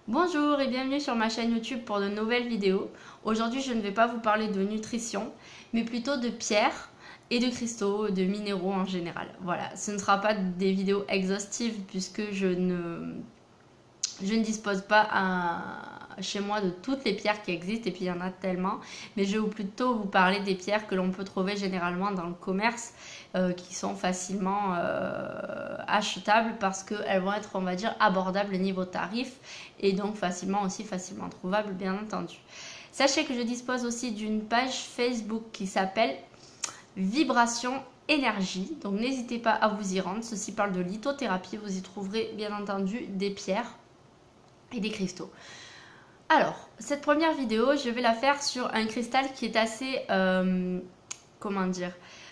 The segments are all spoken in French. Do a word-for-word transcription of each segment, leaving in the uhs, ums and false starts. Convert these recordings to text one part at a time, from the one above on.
Bonjour et bienvenue sur ma chaîne YouTube pour de nouvelles vidéos. Aujourd'hui je ne vais pas vous parler de nutrition, mais plutôt de pierres et de cristaux, de minéraux en général. Voilà, ce ne sera pas des vidéos exhaustives puisque je ne, je ne dispose pas à, chez moi de toutes les pierres qui existent et puis il y en a tellement. Mais je vais plutôt vous parler des pierres que l'on peut trouver généralement dans le commerce euh, qui sont facilement euh, achetables parce qu'elles vont être, on va dire, abordables niveau tarif et donc facilement aussi facilement trouvables bien entendu. Sachez que je dispose aussi d'une page Facebook qui s'appelle Vibration Énergie, donc n'hésitez pas à vous y rendre. Ceci parle de lithothérapie, vous y trouverez bien entendu des pierres et des cristaux. Alors, cette première vidéo, je vais la faire sur un cristal qui est assez, euh, comment dire,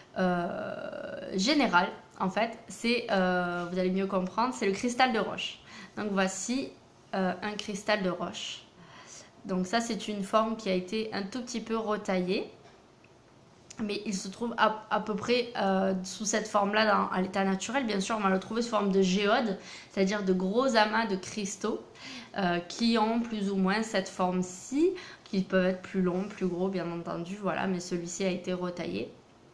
euh, général en fait. C'est, euh, vous allez mieux comprendre, c'est le cristal de roche. Donc voici euh, un cristal de roche. Donc ça, c'est une forme qui a été un tout petit peu retaillée. Mais il se trouve à, à peu près euh, sous cette forme-là à l'état naturel. Bien sûr, on va le trouver sous forme de géode, c'est-à-dire de gros amas de cristaux euh, qui ont plus ou moins cette forme-ci, qui peuvent être plus longs, plus gros, bien entendu. Voilà, mais celui-ci a été retaillé.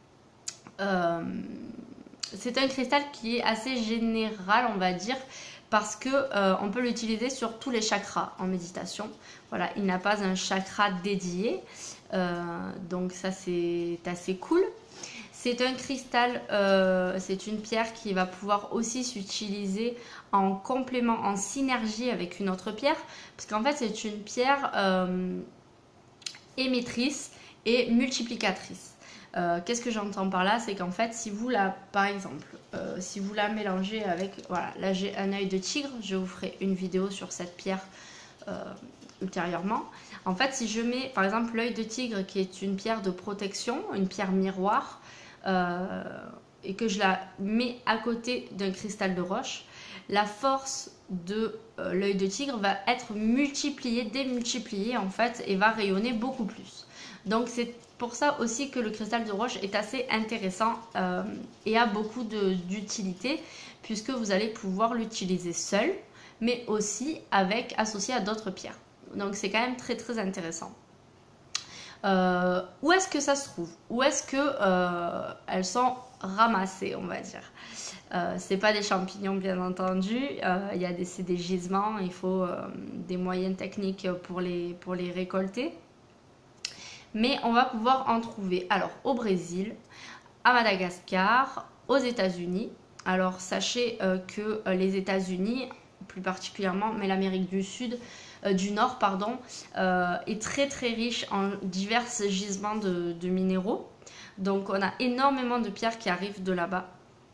Euh, c'est un cristal qui est assez général, on va dire, parce que euh, on peut l'utiliser sur tous les chakras en méditation. Voilà, il n'a pas un chakra dédié. Euh, donc ça c'est assez cool. C'est un cristal, euh, c'est une pierre qui va pouvoir aussi s'utiliser en complément, en synergie avec une autre pierre, parce qu'en fait c'est une pierre euh, émettrice et multiplicatrice. Euh, Qu'est-ce que j'entends par là? C'est qu'en fait si vous la, par exemple, euh, si vous la mélangez avec, voilà, là j'ai un œil de tigre, je vous ferai une vidéo sur cette pierre euh, ultérieurement. En fait, si je mets par exemple l'œil de tigre qui est une pierre de protection, une pierre miroir, euh, et que je la mets à côté d'un cristal de roche, la force de euh, l'œil de tigre va être multipliée, démultipliée en fait, et va rayonner beaucoup plus. Donc c'est pour ça aussi que le cristal de roche est assez intéressant euh, et a beaucoup d'utilité, puisque vous allez pouvoir l'utiliser seul, mais aussi avec, associé à d'autres pierres. Donc c'est quand même très très intéressant. Euh, où est-ce que ça se trouve? Où est-ce que euh, elles sont ramassées, on va dire? euh, C'est pas des champignons bien entendu. Euh, il y a des, c'est des gisements. Il faut euh, des moyens techniques pour les, pour les récolter. Mais on va pouvoir en trouver alors au Brésil, à Madagascar, aux États-Unis. Alors sachez euh, que euh, les États-Unis, plus particulièrement, mais l'Amérique du Sud, euh, du Nord, pardon, euh, est très très riche en divers gisements de, de minéraux. Donc on a énormément de pierres qui arrivent de là-bas.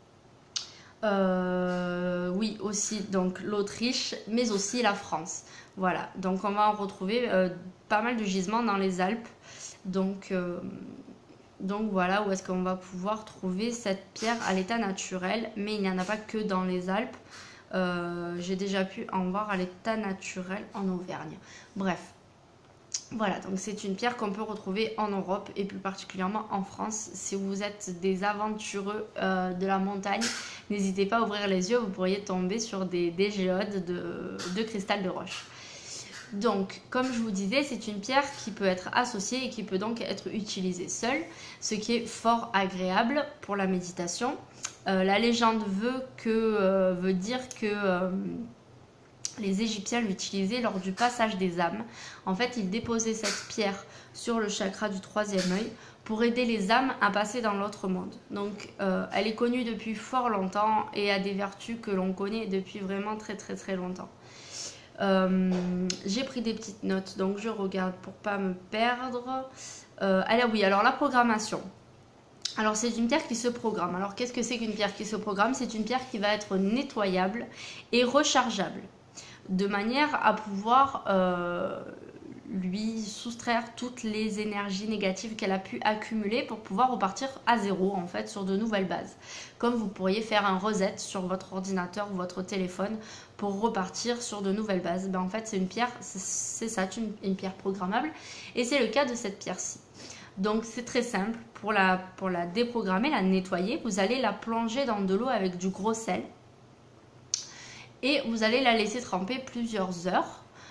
Euh, oui, aussi donc l'Autriche, mais aussi la France. Voilà, donc on va en retrouver euh, pas mal de gisements dans les Alpes. Donc, euh, donc voilà où est-ce qu'on va pouvoir trouver cette pierre à l'état naturel, mais il n'y en a pas que dans les Alpes. Euh, j'ai déjà pu en voir à l'état naturel en Auvergne. Bref, voilà, donc c'est une pierre qu'on peut retrouver en Europe et plus particulièrement en France. Si vous êtes des aventureux euh, de la montagne, n'hésitez pas à ouvrir les yeux, vous pourriez tomber sur des, des géodes de, de cristal de roche. Donc, comme je vous disais, c'est une pierre qui peut être associée et qui peut donc être utilisée seule, ce qui est fort agréable pour la méditation. Euh, la légende veut, que, euh, veut dire que euh, les Égyptiens l'utilisaient lors du passage des âmes. En fait, ils déposaient cette pierre sur le chakra du troisième œil pour aider les âmes à passer dans l'autre monde. Donc, euh, elle est connue depuis fort longtemps et a des vertus que l'on connaît depuis vraiment très très très longtemps. Euh, j'ai pris des petites notes, donc je regarde pour pas me perdre. Euh, alors oui, alors la programmation. Alors c'est une pierre qui se programme. Alors qu'est-ce que c'est qu'une pierre qui se programme? C'est une pierre qui va être nettoyable et rechargeable, de manière à pouvoir euh, lui soustraire toutes les énergies négatives qu'elle a pu accumuler pour pouvoir repartir à zéro en fait sur de nouvelles bases. Comme vous pourriez faire un reset sur votre ordinateur ou votre téléphone pour repartir sur de nouvelles bases. Ben, en fait c'est une pierre, c'est ça, une, une pierre programmable et c'est le cas de cette pierre-ci. Donc c'est très simple, pour la, pour la déprogrammer, la nettoyer, vous allez la plonger dans de l'eau avec du gros sel et vous allez la laisser tremper plusieurs heures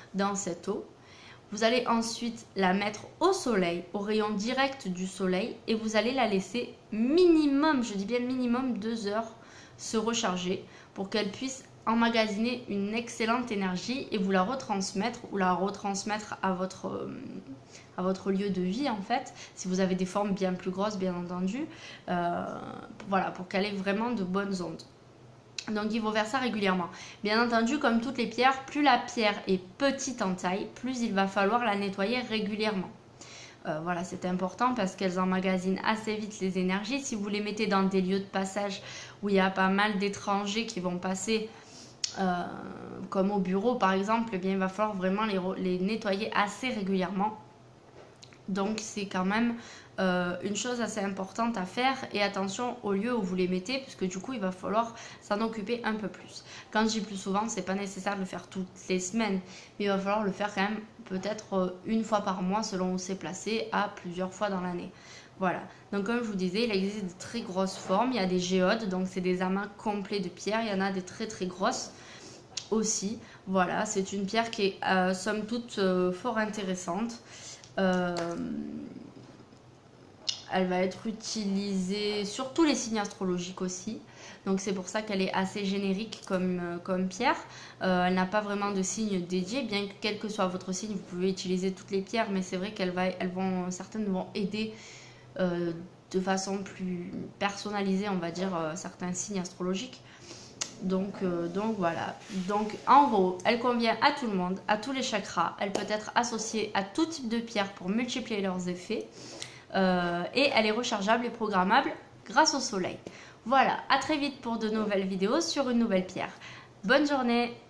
dans cette eau. Vous allez ensuite la mettre au soleil, au rayon direct du soleil, et vous allez la laisser minimum, je dis bien minimum, deux heures se recharger pour qu'elle puisse emmagasiner une excellente énergie et vous la retransmettre ou la retransmettre à votre, à votre lieu de vie en fait, si vous avez des formes bien plus grosses bien entendu, euh, voilà, pour qu'elle ait vraiment de bonnes ondes. Donc il faut faire ça régulièrement. Bien entendu, comme toutes les pierres, plus la pierre est petite en taille, plus il va falloir la nettoyer régulièrement. Euh, voilà, c'est important parce qu'elles emmagasinent assez vite les énergies. Si vous les mettez dans des lieux de passage où il y a pas mal d'étrangers qui vont passer, euh, comme au bureau par exemple, eh bien, il va falloir vraiment les, les nettoyer assez régulièrement. Donc c'est quand même euh, une chose assez importante à faire, et attention au lieu où vous les mettez, puisque du coup il va falloir s'en occuper un peu plus. Quand je dis plus souvent, c'est pas nécessaire de le faire toutes les semaines, mais il va falloir le faire quand même peut-être une fois par mois selon où c'est placé, à plusieurs fois dans l'année. Voilà, donc comme je vous disais, il existe de très grosses formes, il y a des géodes, donc c'est des amas complets de pierres, il y en a des très très grosses aussi. Voilà, c'est une pierre qui est euh, somme toute euh, fort intéressante. Euh, elle va être utilisée sur tous les signes astrologiques aussi, donc c'est pour ça qu'elle est assez générique comme, euh, comme pierre. Euh, elle n'a pas vraiment de signe dédié, bien que quel que soit votre signe, vous pouvez utiliser toutes les pierres, mais c'est vrai qu'elles va, elles vont, certaines vont aider euh, de façon plus personnalisée, on va dire, euh, certains signes astrologiques. Donc, euh, donc voilà, donc en gros elle convient à tout le monde, à tous les chakras, elle peut être associée à tout type de pierre pour multiplier leurs effets, euh, et elle est rechargeable et programmable grâce au soleil. Voilà, à très vite pour de nouvelles vidéos sur une nouvelle pierre. Bonne journée!